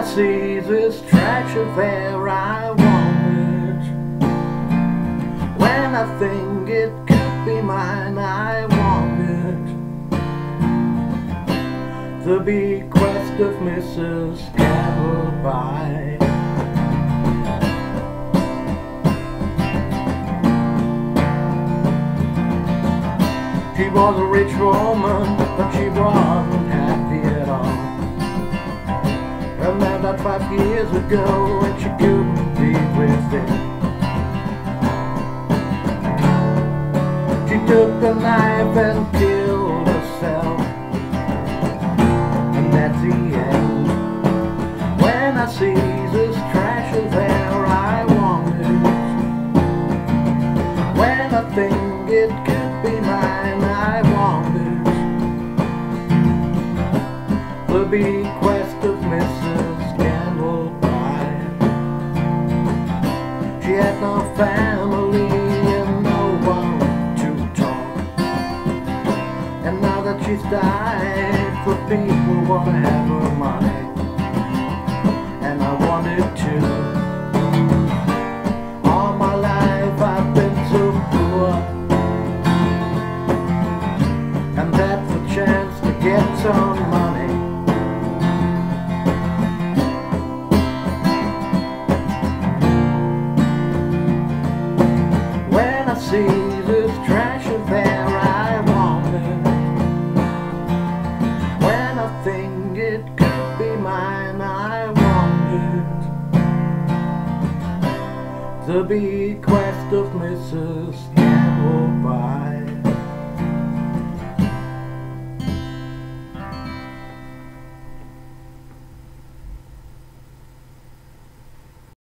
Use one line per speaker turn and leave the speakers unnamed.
see this trash affair, I want it. When I think it could be mine, I want it. The bequest of Mrs. Candleby. She was a rich woman, but she wasn't happy at all. Her man died 5 years ago, and she couldn't be with him. She took a knife and killed herself, and that's the end. When I see this trash there, I want it. When I think it could be mine, I want it. The bequest of Mrs. Candleby. She had no family and no one to talk. And now that she's died, the people wanna have her money, and I want it too. All my life I've been so poor, and that's a chance to get some money. When I see this trash affair, I want it. When I think it could be mine, I want it. The bequest of Mrs.